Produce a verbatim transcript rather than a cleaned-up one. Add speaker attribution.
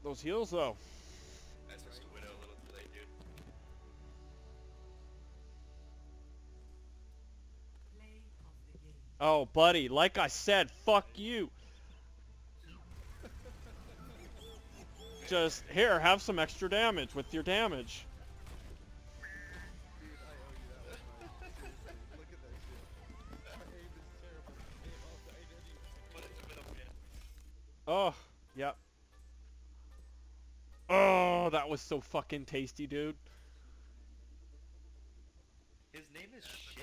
Speaker 1: Those heals, though.
Speaker 2: I switched to Widow a little too late, dude.
Speaker 1: Oh, buddy, like I said, fuck you. Just, here, have some extra damage with your damage.
Speaker 3: Dude, I owe you that one, Mike. Seriously, look at that shit. My aim is terrible. Aim off the A W.
Speaker 2: What is Widow man?
Speaker 1: Oh, yep. Oh, that was so fucking tasty, dude.
Speaker 2: His name is